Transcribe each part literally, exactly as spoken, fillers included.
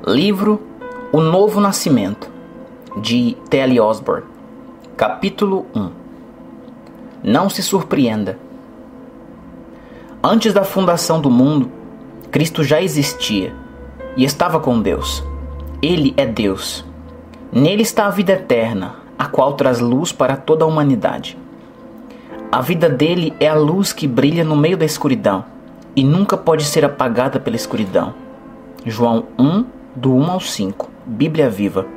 Livro O Novo Nascimento, de T L Osborne. Capítulo um. Não se surpreenda. Antes da fundação do mundo, Cristo já existia e estava com Deus. Ele é Deus. Nele está a vida eterna, a qual traz luz para toda a humanidade. A vida dele é a luz que brilha no meio da escuridão e nunca pode ser apagada pela escuridão. João um, do um ao cinco, Bíblia Viva.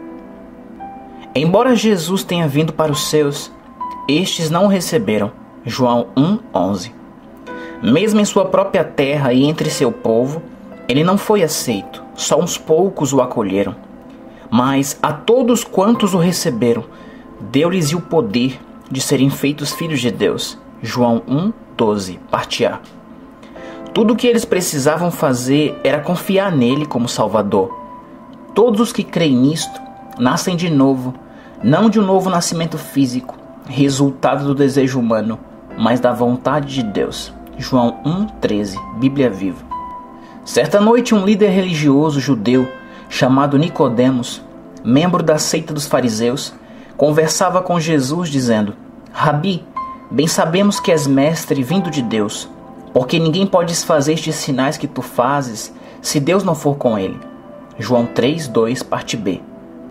Embora Jesus tenha vindo para os seus, estes não o receberam. João um, onze. Mesmo em sua própria terra e entre seu povo, ele não foi aceito, só uns poucos o acolheram. Mas a todos quantos o receberam, deu-lhes o poder de serem feitos filhos de Deus. João um, doze, parte A. Tudo o que eles precisavam fazer era confiar nele como Salvador. Todos os que creem nisto nascem de novo, não de um novo nascimento físico, resultado do desejo humano, mas da vontade de Deus. João um, treze, Bíblia Viva. Certa noite, um líder religioso judeu chamado Nicodemos, membro da seita dos fariseus, conversava com Jesus dizendo: Rabi, bem sabemos que és mestre vindo de Deus, porque ninguém pode fazer estes sinais que tu fazes se Deus não for com ele. João três, dois, parte B.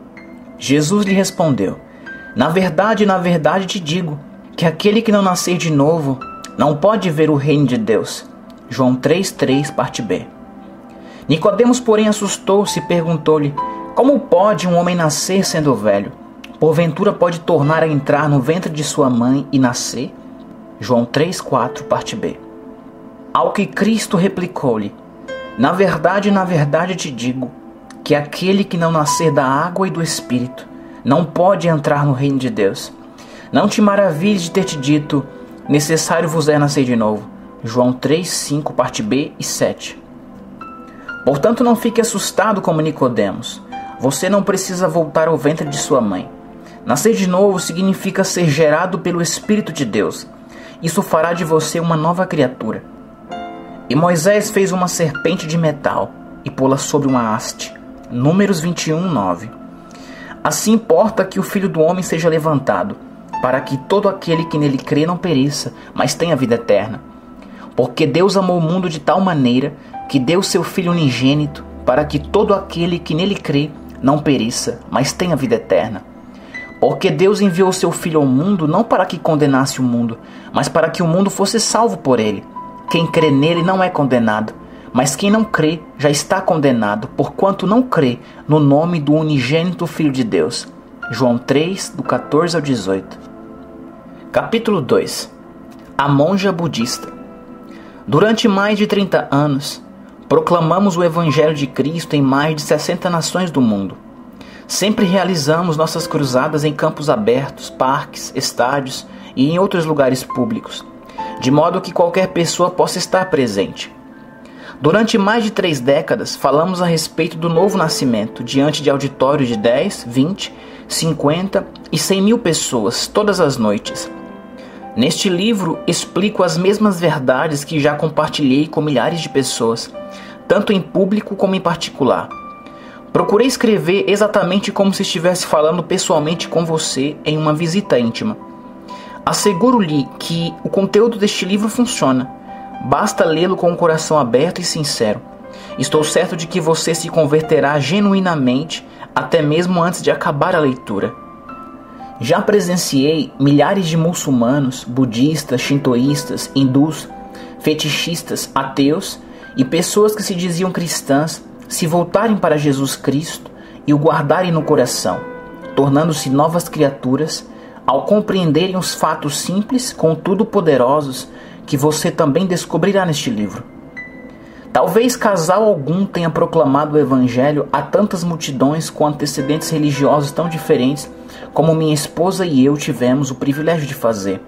Jesus lhe respondeu: Na verdade, na verdade te digo, que aquele que não nascer de novo não pode ver o reino de Deus. João três, três, parte B. Nicodemos, porém, assustou-se e perguntou-lhe: Como pode um homem nascer sendo velho? Porventura pode tornar a entrar no ventre de sua mãe e nascer? João três, quatro, parte B. Ao que Cristo replicou-lhe: Na verdade, na verdade te digo, que aquele que não nascer da água e do Espírito não pode entrar no reino de Deus. Não te maravilhes de ter te dito: necessário vos é nascer de novo. João três, cinco, parte B e sete. Portanto, não fique assustado como Nicodemos. Você não precisa voltar ao ventre de sua mãe. Nascer de novo significa ser gerado pelo Espírito de Deus. Isso fará de você uma nova criatura. E Moisés fez uma serpente de metal e pô-la sobre uma haste. Números vinte e um, nove. Assim importa que o Filho do Homem seja levantado, para que todo aquele que nele crê não pereça, mas tenha vida eterna. Porque Deus amou o mundo de tal maneira que deu seu Filho unigênito, para que todo aquele que nele crê não pereça, mas tenha vida eterna. Porque Deus enviou seu Filho ao mundo não para que condenasse o mundo, mas para que o mundo fosse salvo por ele. Quem crê nele não é condenado, mas quem não crê já está condenado, porquanto não crê no nome do unigênito Filho de Deus. João três, do quatorze ao dezoito. Capítulo dois. A monja budista. Durante mais de trinta anos, proclamamos o Evangelho de Cristo em mais de sessenta nações do mundo. Sempre realizamos nossas cruzadas em campos abertos, parques, estádios e em outros lugares públicos, de modo que qualquer pessoa possa estar presente. Durante mais de três décadas, falamos a respeito do novo nascimento diante de auditórios de dez, vinte, cinquenta e cem mil pessoas todas as noites. Neste livro, explico as mesmas verdades que já compartilhei com milhares de pessoas, tanto em público como em particular. Procurei escrever exatamente como se estivesse falando pessoalmente com você em uma visita íntima. Asseguro-lhe que o conteúdo deste livro funciona. Basta lê-lo com o coração aberto e sincero. Estou certo de que você se converterá genuinamente, até mesmo antes de acabar a leitura. Já presenciei milhares de muçulmanos, budistas, shintoístas, hindus, fetichistas, ateus e pessoas que se diziam cristãs se voltarem para Jesus Cristo e o guardarem no coração, tornando-se novas criaturas ao compreenderem os fatos simples, contudo poderosos, que você também descobrirá neste livro. Talvez casal algum tenha proclamado o Evangelho a tantas multidões com antecedentes religiosos tão diferentes como minha esposa e eu tivemos o privilégio de fazer.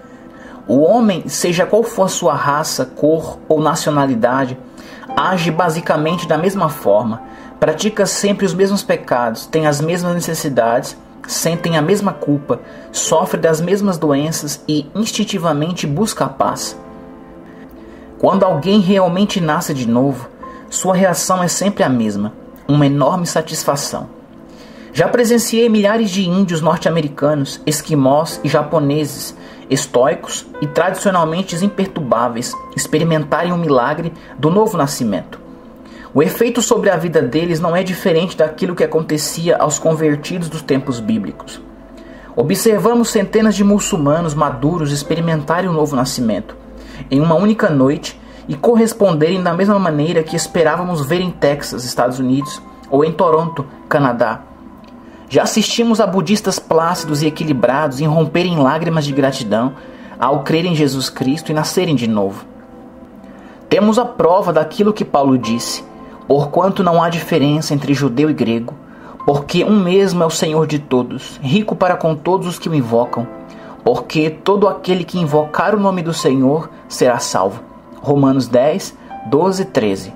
O homem, seja qual for a sua raça, cor ou nacionalidade, age basicamente da mesma forma, pratica sempre os mesmos pecados, tem as mesmas necessidades, sentem a mesma culpa, sofre das mesmas doenças e instintivamente busca a paz. Quando alguém realmente nasce de novo, sua reação é sempre a mesma: uma enorme satisfação. Já presenciei milhares de índios norte-americanos, esquimós e japoneses, estoicos e tradicionalmente imperturbáveis, experimentarem o milagre do novo nascimento. O efeito sobre a vida deles não é diferente daquilo que acontecia aos convertidos dos tempos bíblicos. Observamos centenas de muçulmanos maduros experimentarem o novo nascimento em uma única noite e corresponderem da mesma maneira que esperávamos ver em Texas, Estados Unidos, ou em Toronto, Canadá. Já assistimos a budistas plácidos e equilibrados irromperem em lágrimas de gratidão ao crerem em Jesus Cristo e nascerem de novo. Temos a prova daquilo que Paulo disse: porquanto não há diferença entre judeu e grego, porque um mesmo é o Senhor de todos, rico para com todos os que o invocam, porque todo aquele que invocar o nome do Senhor será salvo. Romanos dez, doze e treze.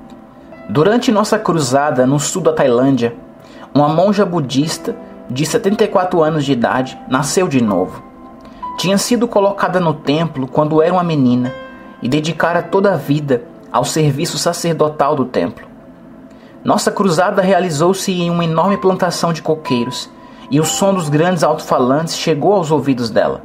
Durante nossa cruzada no sul da Tailândia, uma monja budista de setenta e quatro anos de idade nasceu de novo. Tinha sido colocada no templo quando era uma menina e dedicara toda a vida ao serviço sacerdotal do templo. Nossa cruzada realizou-se em uma enorme plantação de coqueiros e o som dos grandes alto-falantes chegou aos ouvidos dela.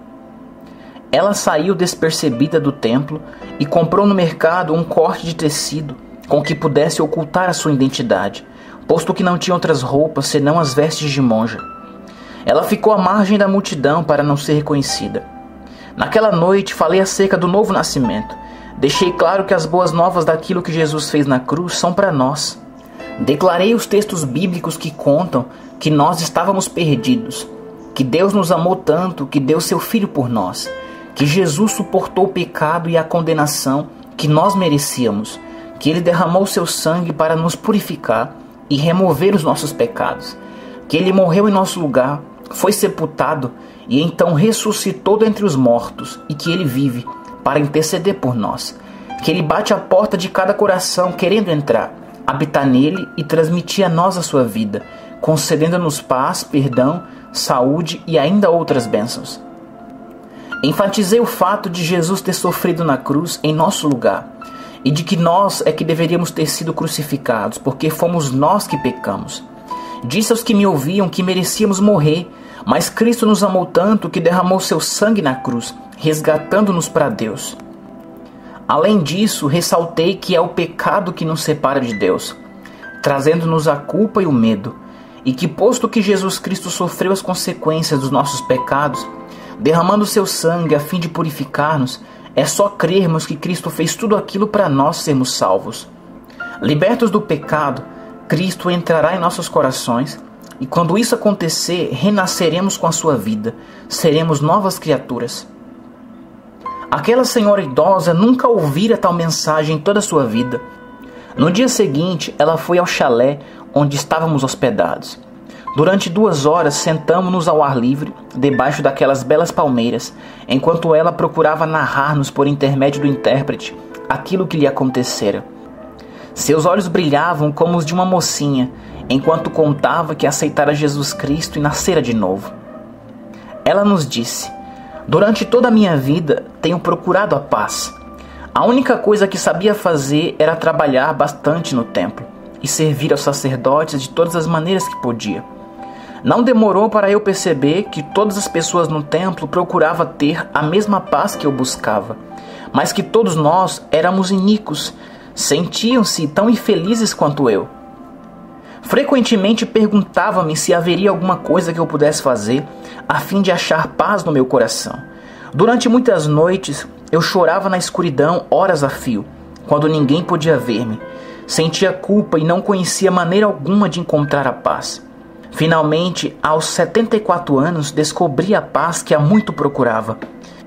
Ela saiu despercebida do templo e comprou no mercado um corte de tecido com que pudesse ocultar a sua identidade, posto que não tinha outras roupas senão as vestes de monja. Ela ficou à margem da multidão para não ser reconhecida. Naquela noite falei acerca do novo nascimento. Deixei claro que as boas novas daquilo que Jesus fez na cruz são para nós. Declarei os textos bíblicos que contam que nós estávamos perdidos, que Deus nos amou tanto que deu seu Filho por nós, que Jesus suportou o pecado e a condenação que nós merecíamos, que Ele derramou seu sangue para nos purificar e remover os nossos pecados, que Ele morreu em nosso lugar, foi sepultado e então ressuscitou dentre os mortos e que Ele vive para interceder por nós, que Ele bate a porta de cada coração querendo entrar, habitar nele e transmitir a nós a sua vida, concedendo-nos paz, perdão, saúde e ainda outras bênçãos. Enfatizei o fato de Jesus ter sofrido na cruz em nosso lugar e de que nós é que deveríamos ter sido crucificados, porque fomos nós que pecamos. Disse aos que me ouviam que merecíamos morrer, mas Cristo nos amou tanto que derramou seu sangue na cruz, resgatando-nos para Deus. Além disso, ressaltei que é o pecado que nos separa de Deus, trazendo-nos a culpa e o medo, e que posto que Jesus Cristo sofreu as consequências dos nossos pecados, derramando seu sangue a fim de purificar-nos, é só crermos que Cristo fez tudo aquilo para nós sermos salvos. Libertos do pecado, Cristo entrará em nossos corações e quando isso acontecer, renasceremos com a sua vida, seremos novas criaturas. Aquela senhora idosa nunca ouvira tal mensagem em toda a sua vida. No dia seguinte, ela foi ao chalé onde estávamos hospedados. Durante duas horas sentamo-nos ao ar livre, debaixo daquelas belas palmeiras, enquanto ela procurava narrar-nos por intermédio do intérprete aquilo que lhe acontecera. Seus olhos brilhavam como os de uma mocinha, enquanto contava que aceitara Jesus Cristo e nascera de novo. Ela nos disse: durante toda a minha vida tenho procurado a paz. A única coisa que sabia fazer era trabalhar bastante no templo e servir aos sacerdotes de todas as maneiras que podia. Não demorou para eu perceber que todas as pessoas no templo procuravam ter a mesma paz que eu buscava, mas que todos nós éramos iníquos, sentiam-se tão infelizes quanto eu. Frequentemente perguntava-me se haveria alguma coisa que eu pudesse fazer a fim de achar paz no meu coração. Durante muitas noites eu chorava na escuridão horas a fio, quando ninguém podia ver-me. Sentia culpa e não conhecia maneira alguma de encontrar a paz. Finalmente, aos setenta e quatro anos, descobri a paz que há muito procurava.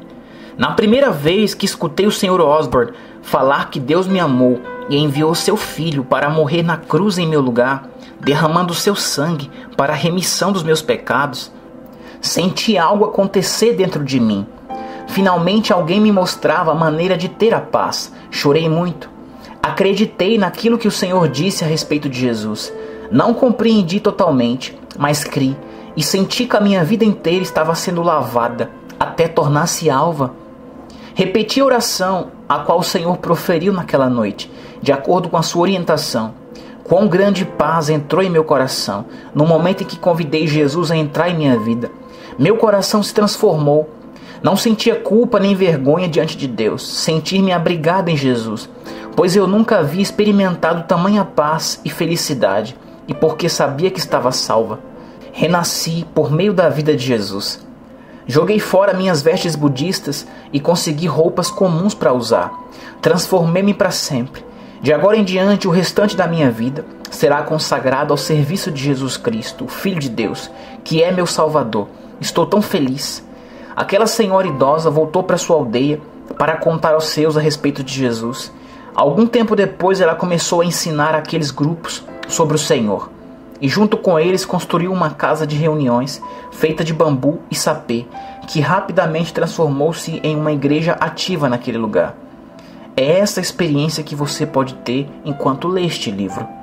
Na primeira vez que escutei o senhor Osborne falar que Deus me amou e enviou seu filho para morrer na cruz em meu lugar, derramando seu sangue para a remissão dos meus pecados, senti algo acontecer dentro de mim. Finalmente alguém me mostrava a maneira de ter a paz. Chorei muito. Acreditei naquilo que o Senhor disse a respeito de Jesus. Não compreendi totalmente, mas criei e senti que a minha vida inteira estava sendo lavada até tornar-se alva. Repeti a oração a qual o Senhor proferiu naquela noite, de acordo com a sua orientação. Quão grande paz entrou em meu coração no momento em que convidei Jesus a entrar em minha vida. Meu coração se transformou. Não sentia culpa nem vergonha diante de Deus, sentir-me abrigado em Jesus, pois eu nunca havia experimentado tamanha paz e felicidade, e porque sabia que estava salva. Renasci por meio da vida de Jesus. Joguei fora minhas vestes budistas e consegui roupas comuns para usar. Transformei-me para sempre. De agora em diante, o restante da minha vida será consagrado ao serviço de Jesus Cristo, o Filho de Deus, que é meu Salvador. Estou tão feliz. Aquela senhora idosa voltou para sua aldeia para contar aos seus a respeito de Jesus. Algum tempo depois, ela começou a ensinar aqueles grupos sobre o Senhor. E junto com eles construiu uma casa de reuniões feita de bambu e sapê, que rapidamente transformou-se em uma igreja ativa naquele lugar. É essa experiência que você pode ter enquanto lê este livro.